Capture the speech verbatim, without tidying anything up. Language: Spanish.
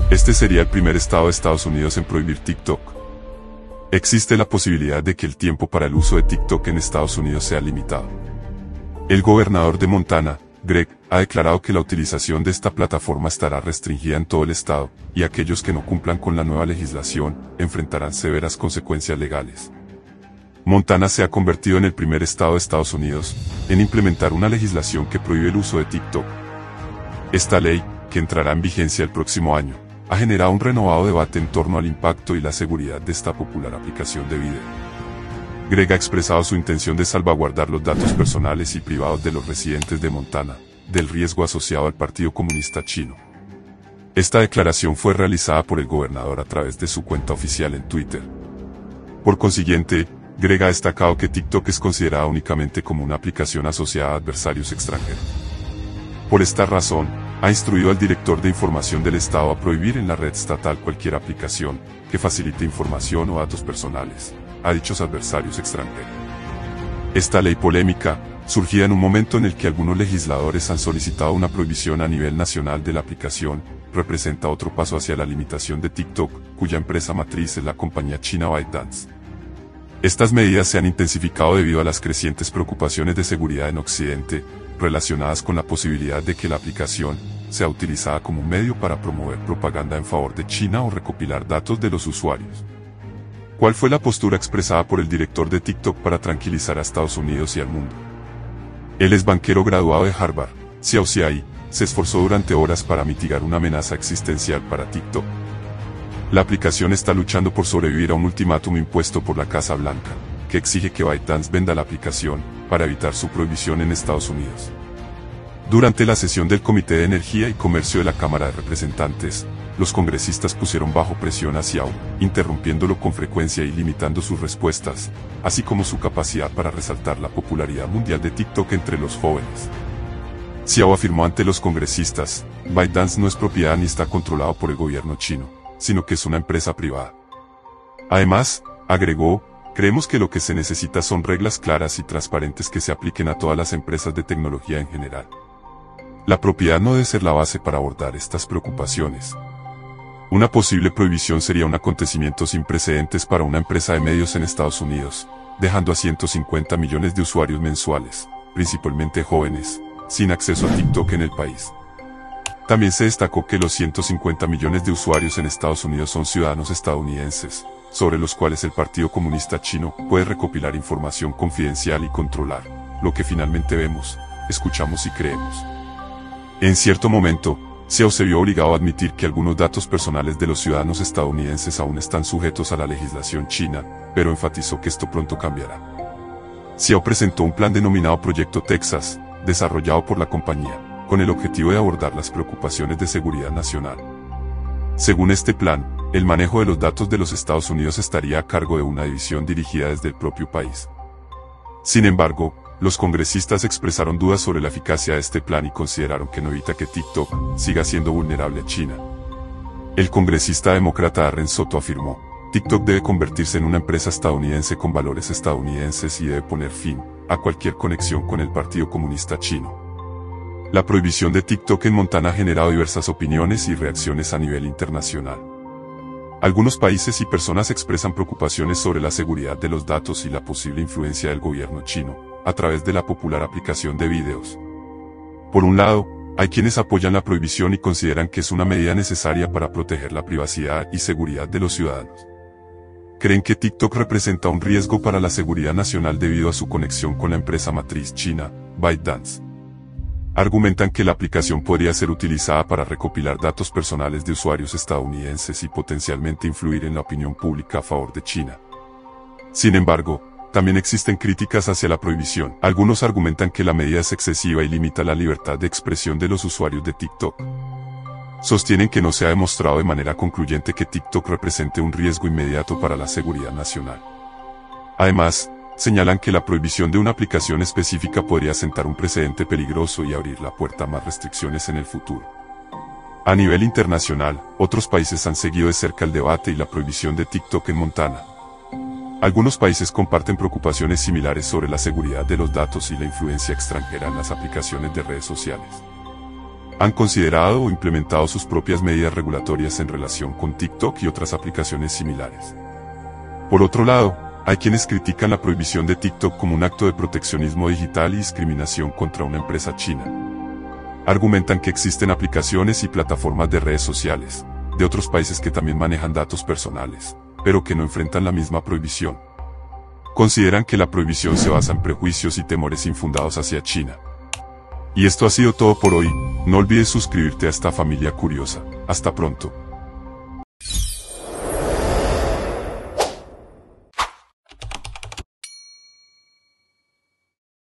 Este sería el primer estado de Estados Unidos en prohibir TikTok. Existe la posibilidad de que el tiempo para el uso de TikTok en Estados Unidos sea limitado. El gobernador de Montana, Greg, ha declarado que la utilización de esta plataforma estará restringida en todo el estado, y aquellos que no cumplan con la nueva legislación enfrentarán severas consecuencias legales. Montana se ha convertido en el primer estado de Estados Unidos en implementar una legislación que prohíbe el uso de TikTok. Esta ley, que entrará en vigencia el próximo año, ha generado un renovado debate en torno al impacto y la seguridad de esta popular aplicación de video. Greg ha expresado su intención de salvaguardar los datos personales y privados de los residentes de Montana del riesgo asociado al Partido Comunista Chino. Esta declaración fue realizada por el gobernador a través de su cuenta oficial en Twitter. Por consiguiente, Greg ha destacado que TikTok es considerada únicamente como una aplicación asociada a adversarios extranjeros. Por esta razón, ha instruido al director de información del estado a prohibir en la red estatal cualquier aplicación que facilite información o datos personales a dichos adversarios extranjeros. Esta ley polémica, surgida en un momento en el que algunos legisladores han solicitado una prohibición a nivel nacional de la aplicación, representa otro paso hacia la limitación de TikTok, cuya empresa matriz es la compañía china ByteDance. Estas medidas se han intensificado debido a las crecientes preocupaciones de seguridad en Occidente, relacionadas con la posibilidad de que la aplicación sea utilizada como un medio para promover propaganda en favor de China o recopilar datos de los usuarios. ¿Cuál fue la postura expresada por el director de TikTok para tranquilizar a Estados Unidos y al mundo? El ex banquero graduado de Harvard, Xiao Xiai, se esforzó durante horas para mitigar una amenaza existencial para TikTok. La aplicación está luchando por sobrevivir a un ultimátum impuesto por la Casa Blanca, que exige que ByteDance venda la aplicación para evitar su prohibición en Estados Unidos. Durante la sesión del Comité de Energía y Comercio de la Cámara de Representantes, los congresistas pusieron bajo presión a Xiao, interrumpiéndolo con frecuencia y limitando sus respuestas, así como su capacidad para resaltar la popularidad mundial de TikTok entre los jóvenes. Xiao afirmó ante los congresistas, ByteDance no es propiedad ni está controlado por el gobierno chino, sino que es una empresa privada. Además, agregó, creemos que lo que se necesita son reglas claras y transparentes que se apliquen a todas las empresas de tecnología en general. La propiedad no debe ser la base para abordar estas preocupaciones. Una posible prohibición sería un acontecimiento sin precedentes para una empresa de medios en Estados Unidos, dejando a ciento cincuenta millones de usuarios mensuales, principalmente jóvenes, sin acceso a TikTok en el país. También se destacó que los ciento cincuenta millones de usuarios en Estados Unidos son ciudadanos estadounidenses, sobre los cuales el Partido Comunista Chino puede recopilar información confidencial y controlar lo que finalmente vemos, escuchamos y creemos. En cierto momento, Xiao se vio obligado a admitir que algunos datos personales de los ciudadanos estadounidenses aún están sujetos a la legislación china, pero enfatizó que esto pronto cambiará. Xiao presentó un plan denominado Proyecto Texas, desarrollado por la compañía, con el objetivo de abordar las preocupaciones de seguridad nacional. Según este plan, el manejo de los datos de los Estados Unidos estaría a cargo de una división dirigida desde el propio país. Sin embargo, los congresistas expresaron dudas sobre la eficacia de este plan y consideraron que no evita que TikTok siga siendo vulnerable a China. El congresista demócrata Darren Soto afirmó, TikTok debe convertirse en una empresa estadounidense con valores estadounidenses y debe poner fin a cualquier conexión con el Partido Comunista Chino. La prohibición de TikTok en Montana ha generado diversas opiniones y reacciones a nivel internacional. Algunos países y personas expresan preocupaciones sobre la seguridad de los datos y la posible influencia del gobierno chino a través de la popular aplicación de videos. Por un lado, hay quienes apoyan la prohibición y consideran que es una medida necesaria para proteger la privacidad y seguridad de los ciudadanos. Creen que TikTok representa un riesgo para la seguridad nacional debido a su conexión con la empresa matriz china, ByteDance. Argumentan que la aplicación podría ser utilizada para recopilar datos personales de usuarios estadounidenses y potencialmente influir en la opinión pública a favor de China. Sin embargo, también existen críticas hacia la prohibición. Algunos argumentan que la medida es excesiva y limita la libertad de expresión de los usuarios de TikTok. Sostienen que no se ha demostrado de manera concluyente que TikTok represente un riesgo inmediato para la seguridad nacional. Además, señalan que la prohibición de una aplicación específica podría sentar un precedente peligroso y abrir la puerta a más restricciones en el futuro. A nivel internacional, otros países han seguido de cerca el debate y la prohibición de TikTok en Montana. Algunos países comparten preocupaciones similares sobre la seguridad de los datos y la influencia extranjera en las aplicaciones de redes sociales. han considerado o implementado sus propias medidas regulatorias en relación con TikTok y otras aplicaciones similares. Por otro lado, hay quienes critican la prohibición de TikTok como un acto de proteccionismo digital y discriminación contra una empresa china. Argumentan que existen aplicaciones y plataformas de redes sociales, de otros países que también manejan datos personales, pero que no enfrentan la misma prohibición. Consideran que la prohibición se basa en prejuicios y temores infundados hacia China. Y esto ha sido todo por hoy, no olvides suscribirte a esta familia curiosa. Hasta pronto.